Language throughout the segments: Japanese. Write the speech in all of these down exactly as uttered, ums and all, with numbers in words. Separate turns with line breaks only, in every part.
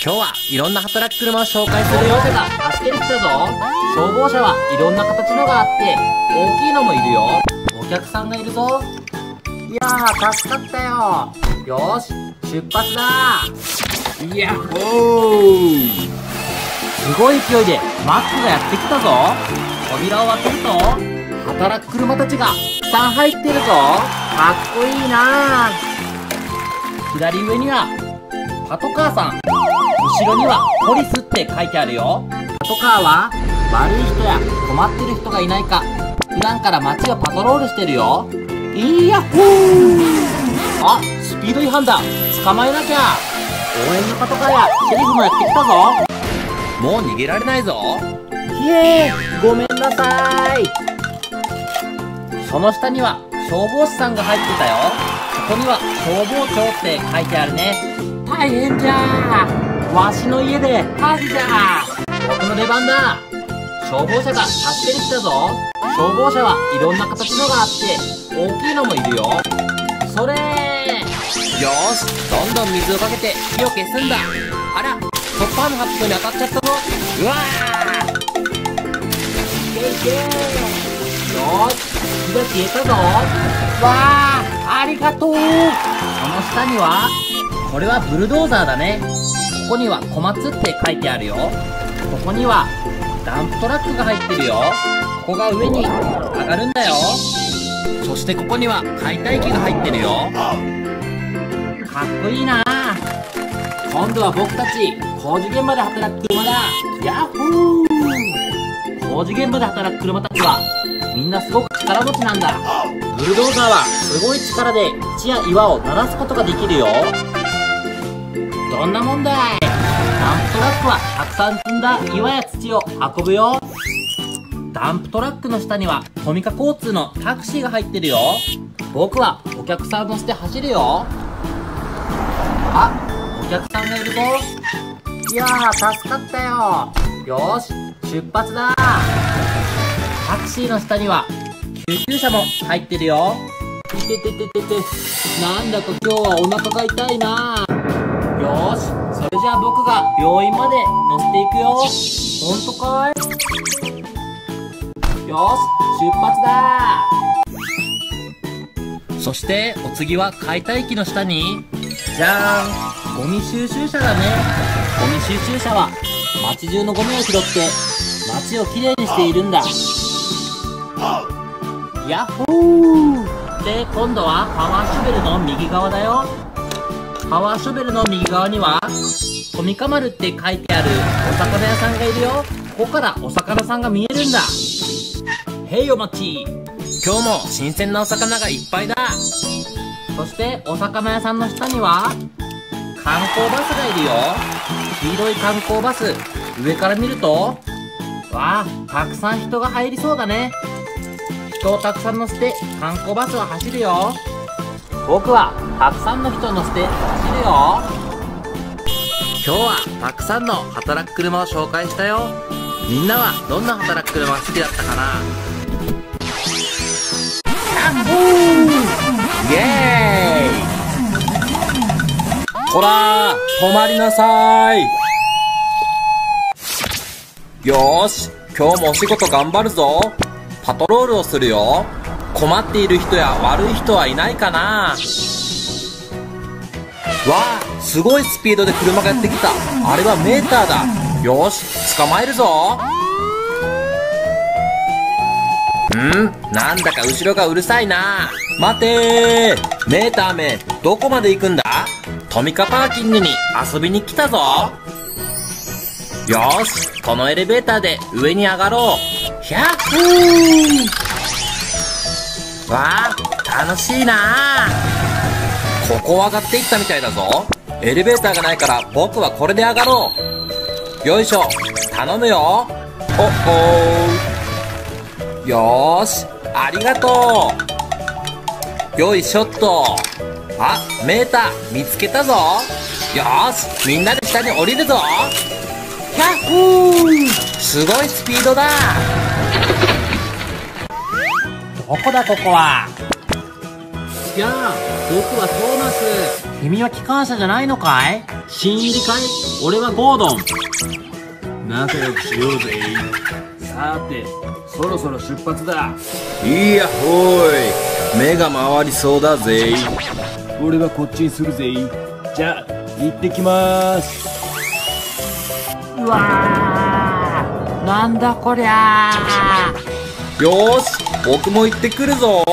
今日はいろんな働く車を紹介するよ。消防車が走ってきたぞ。消防車はいろんな形のがあって大きいのもいるよ。お客さんがいるぞ。いやー助かったよ。よーし出発だ。ヤッホー。すごい勢いでマックがやってきたぞ。扉を開けると働く車たちがたくさん入ってるぞ。かっこいいなー。左上にはパトカーさん、後ろにはポリスって書いてあるよ。パトカーは悪い人や困ってる人がいないか普段から街をパトロールしてるよ。いやっほー。あ、スピード違反だ。捕まえなきゃ。応援のパトカーやシェリフもやってきたぞ。もう逃げられないぞ。ひえー、ごめんなさい。その下には消防士さんが入ってたよ。ここには消防庁って書いてあるね。大変じゃー。わしの家で火事じゃー。僕の出番だ。消防車が走ってきたぞ。消防車はいろんな形のがあって大きいのもいるよ。それー。よーし、どんどん水をかけて火を消すんだ。あら、トッパーのハットに当たっちゃったぞ。うわー。いけいけー。よーし、火が消えたぞ。わー、ありがとう。その下にはこれはブルドーザーだね。ここには小松って書いてあるよ。ここにはダンプトラックが入ってるよ。ここが上に上がるんだよ。そしてここには解体機が入ってるよ。かっこいいな。今度は僕たち工事現場で働く車だ。ヤッホー。工事現場で働く車たちはみんなすごく力持ちなんだ。ブルドーザーはすごい力で土や岩を鳴らすことができるよ。どんなもんだい。ダンプトラックはたくさん積んだ岩や土を運ぶよ。ダンプトラックの下にはトミカ交通のタクシーが入ってるよ。僕はお客さん乗せて走るよ。あ、お客さんがいるぞ。いやー助かったよ。よーし出発だ。タクシーの下には救急車も入ってるよ。いててててて、なんだか今日はお腹が痛いな。よーし、それじゃあ僕が病院まで乗せていくよ。ほんとかい。よーし出発だ。そしてお次は解体機の下にじゃーん、ゴミ収集車だね。ゴミ収集車は街中のゴミを拾って街をきれいにしているんだ。ヤッホー。で、今度はパワーショベルの右側だよ。パワーショベルの右側にはトミカ丸って書いてあるお魚屋さんがいるよ。ここからお魚さんが見えるんだ。へいお待ち。今日も新鮮なお魚がいっぱいだ。そしてお魚屋さんの下には観光バスがいるよ。黄色い観光バス、上から見るとわあ、たくさん人が入りそうだね。人をたくさん乗せて観光バスは走るよ。僕はたくさんの人を乗せて走るよ。今日はたくさんの働く車を紹介したよ。みんなはどんな働く車が好きだったかな。キャンボー。イエーイ。ほら止まりなさい。よーし、今日もお仕事頑張るぞ。パトロールをするよ。困っている人や悪い人はいないかな。わあ、すごいスピードで車がやってきた。あれはメーターだ。よーし捕まえるぞ。ん、なんだか後ろがうるさいな。待てー。メーターめ、どこまで行くんだ。トミカパーキングに遊びに来たぞ。よーし、このエレベーターで上に上がろう。ひゃっほー。わあ、楽しいな。ここを上がっていったみたいだぞ。エレベーターがないから僕はこれで上がろう。よいしょ、頼むよ。おっおー。よーし、ありがとう。よいしょっと。あ、メーター見つけたぞ。よーし、みんなで下に降りるぞ。ひゃっほー。すごいスピードだ。どこだここは。やあ、僕はトーマス。 君は機関車じゃないのかい？新入りかい？俺はゴードン。
仲良くしようぜ。さて、そろそろ出発だ。
いやほーい、目が回りそうだぜ。
俺はこっちにするぜ。じゃあ行ってきまーす。
うわー、なんだこりゃー。
よーし、僕も行ってくるぞ。
よ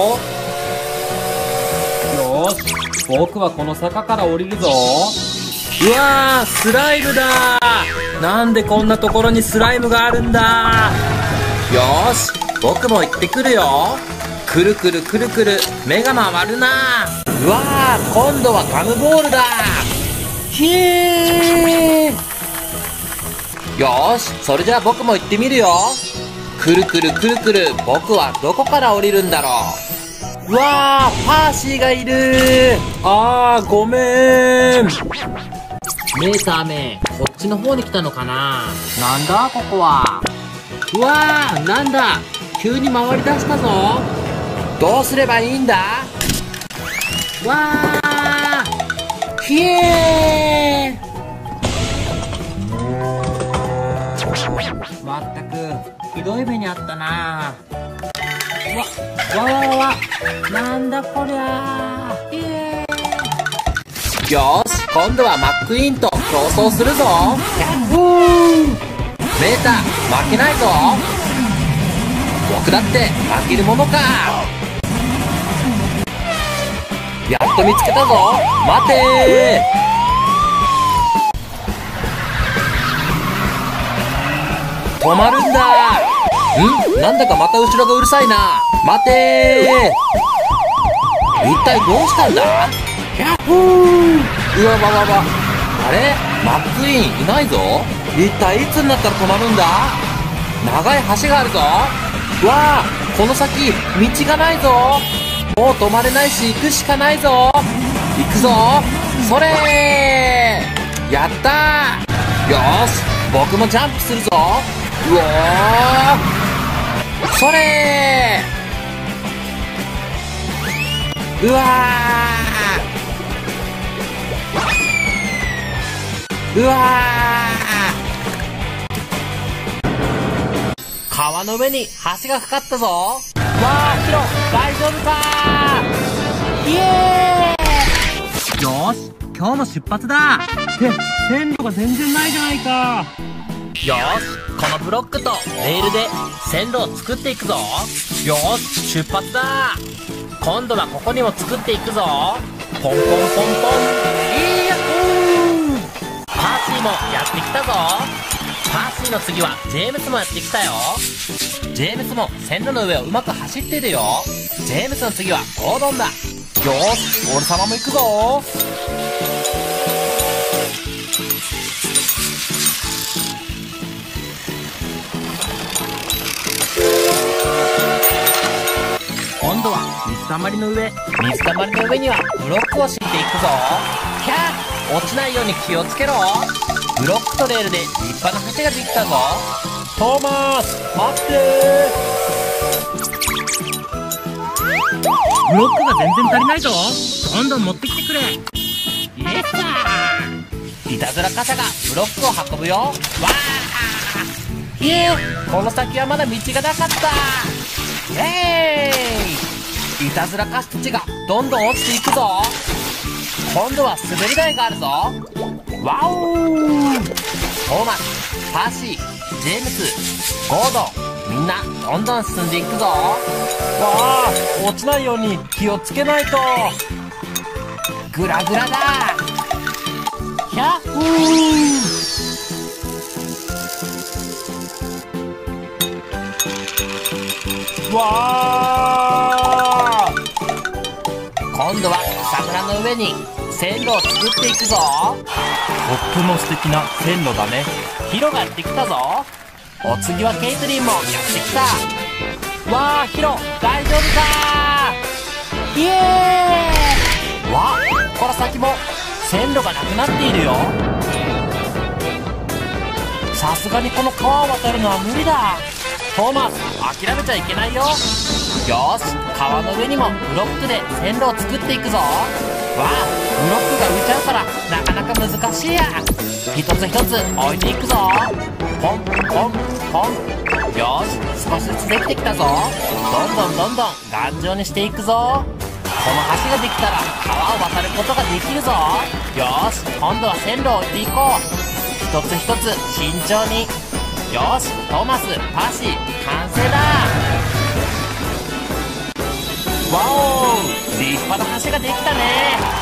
ーし、僕はこの坂から降りるぞ。
うわー、スライムだー。なんでこんなところにスライムがあるんだー。よーし、僕も行ってくるよ。くるくるくるくる目が回るなー。うわー、今度はガムボールだー。ひえー。よーし、それじゃあ僕も行ってみるよ。くるくるくるくる、僕はどこから降りるんだろう。うわー、パーシーがいるー。あー、ごめーん。
メーターめ、こっちの方に来たのかな。なんだここは。うわー、なんだ、急に回り出したぞ。
どうすればいいんだ。
わー、ひえー。まったくひどい目にあったな。わわわわわ、なんだこりゃー。ひえー。
よーし、今度はマックイーンと競争するぞ。ヤッホー。メーター負けないぞ。僕だって負けるものか。やっと見つけたぞ。待てー。止まるんだ。ん？なんだかまた後ろがうるさいな。待てー。一体どうしたんだ。ヤッホー。うわわわわ。あれ、マックイーンいないぞ。一体いつになったら止まるんだ。長い橋があるぞ。わあ、この先道がないぞ。もう止まれないし行くしかないぞ。行くぞ。それー。やったー。よーし、僕もジャンプするぞ。うおー。それー。うわー。うわー。川の上に橋がかかったぞ。わー、ヒロ、大丈夫かー。イエーイ。
よーし、今日も出発だ。って線路が全然ないじゃないか。
よーし、このブロックとレールで線路を作っていくぞ。よーし、出発だ。今度はここにも作っていくぞ。ポンポンポンポン。いやっほー。パーシーもやってきたぞ。パーシーの次はジェームスもやってきたよ。ジェームスも線路の上をうまく走ってるよ。ジェームスの次はゴードンだ。よーし、俺様も行くぞ。
今度は水たまりの上。
水たまりの上にはブロックを敷いていくぞ。キャー、落ちないように気をつけろ。ブロックとレールで立派な橋ができたぞ。トーマス、待って
ブロックが全然足りないぞ。どんどん持ってきてくれ。イエスさ
ー。いたずら傘がブロックを運ぶよ。わー。いえ、この先はまだ道がなかった。イエーイ。いたずらカスたちがどんどん落ちていくぞ。今度は滑り台があるぞ。ワオー。トーマス、パーシー、ジェームス、ゴードン、みんなどんどん進んでいくぞ。わあ、落ちないように気をつけないと。グラグラだ。ヒャッホー。わあ、今度は桜の上に線路を作っていくぞ。とっても素敵な線路だね。ヒロがやってきたぞ。お次はケイトリンもやってきた。わあ、ヒロ大丈夫かー。イエーイ。わあ、ここから先も線路がなくなっているよ。さすがにこの川を渡るのは無理だ。トーマス、諦めちゃいけないよ。よーし、川の上にもブロックで線路を作っていくぞ。 わあ、ブロックが浮いちゃうからなかなか難しいや。一つ一つ置いていくぞ。ポンポンポン。よし、少しずつできてきたぞ。どんどんどんどん頑丈にしていくぞ。この橋ができたら川を渡ることができるぞ。よし、今度は線路を置いていこう。一つ一つ慎重に。よし、トマス、パーシー、完成だ。わお、立派な橋ができたね。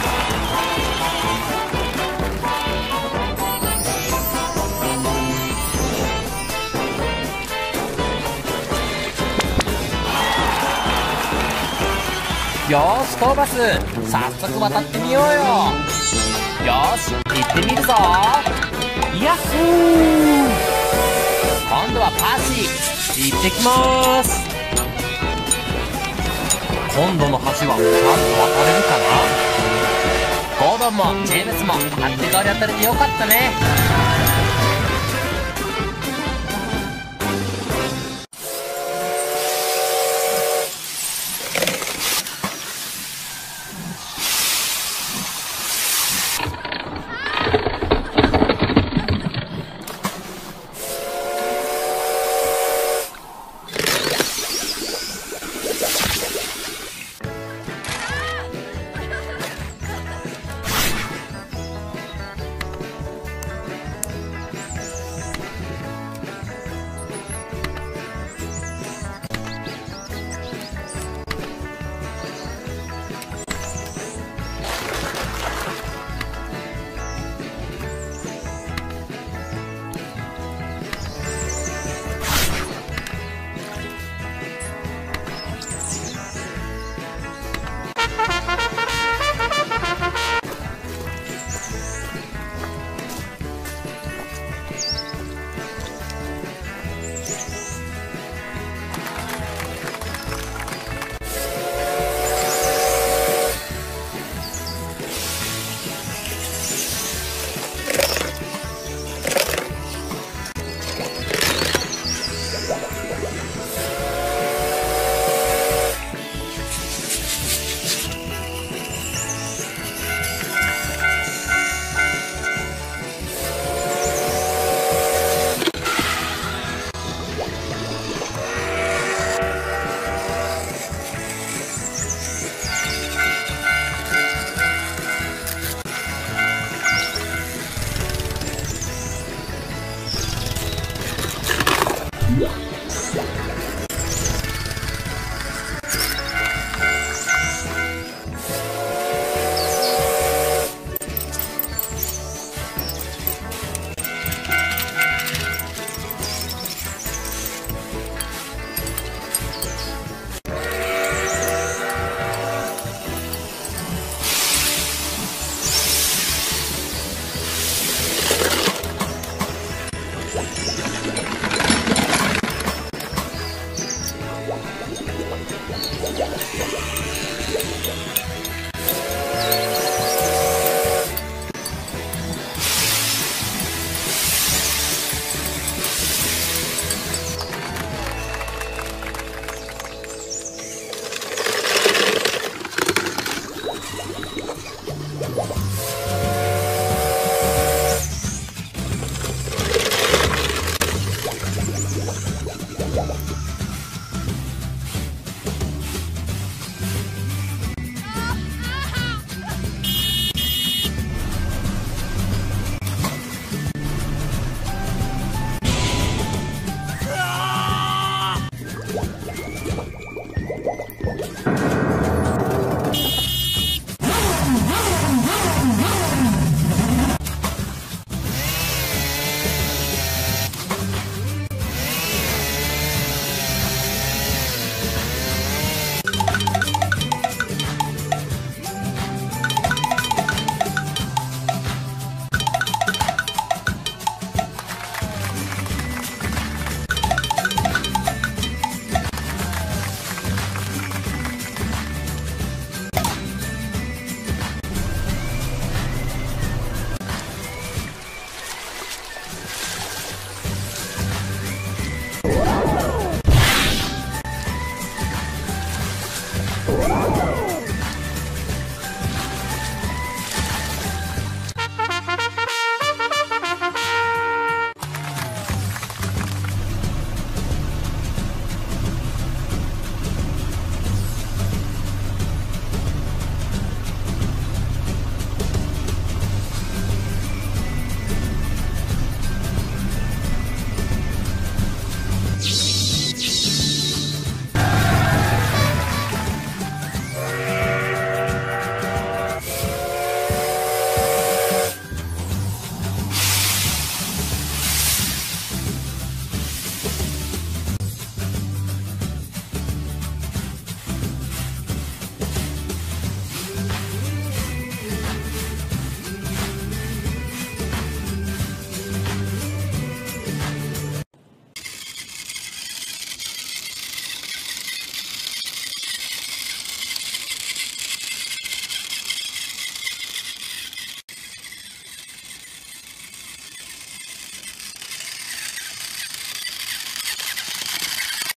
よーし、トーマス、早速渡ってみようよ。よし、行ってみるぞ。ヤッホー。今度はパーシー、行ってきまーす。今度の橋はちゃんと渡れるかな。ゴードンもジェームスも勝手側に当たれてよかったね。